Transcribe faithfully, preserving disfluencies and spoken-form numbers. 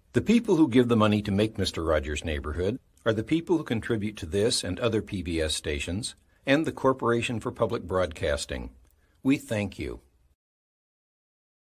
The people who give the money to make Mister Rogers' Neighborhood are the people who contribute to this and other P B S stations and the Corporation for Public Broadcasting. We thank you.